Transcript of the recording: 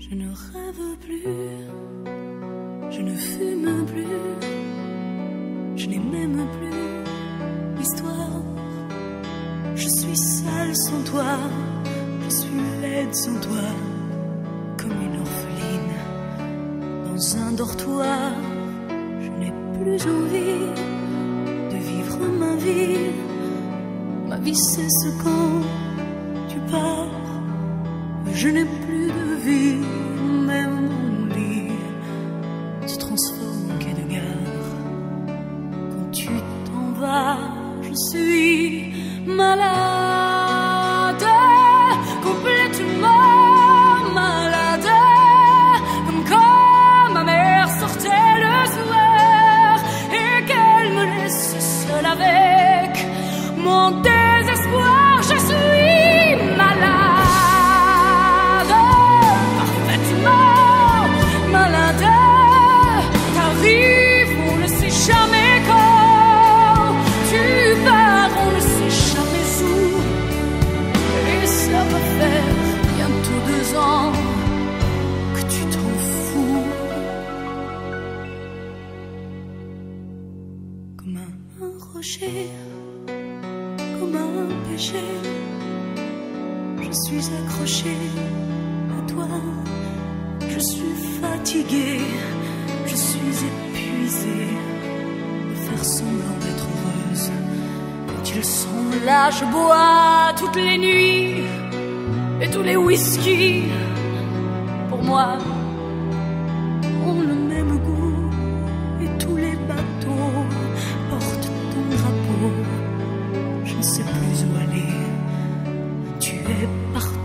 Je ne rêve plus, je ne fume plus, je n'ai même plus l'histoire. Je suis seule sans toi, je suis laide sans toi, comme une orpheline dans un dortoir. Je n'ai plus envie de vivre ma vie. Ma vie cesse quand tu pars. Je n'ai plus de vie, même mon lit se transforme en quai de gare. Quand tu t'en vas, je suis malade, complètement malade, comme quand ma mère sortait le soir et qu'elle me laisse seule avec mon désespoir. Je suis malade, parfaitement malade. T'arrives, on ne sait jamais quand. Tu pars, on ne sait jamais où. Et ça va faire bientôt 2 ans que tu t'en fous. Comme un rocher, comme un péché, je suis accrochée à toi. Je suis fatiguée, je suis épuisée de faire semblant d'être heureuse. Quand ils sont là, je bois toutes les nuits et tous les whisky. Pour moi, ont le même goût et tous les bateaux portent ton drapeau. Je ne sais plus où aller, tu es partout.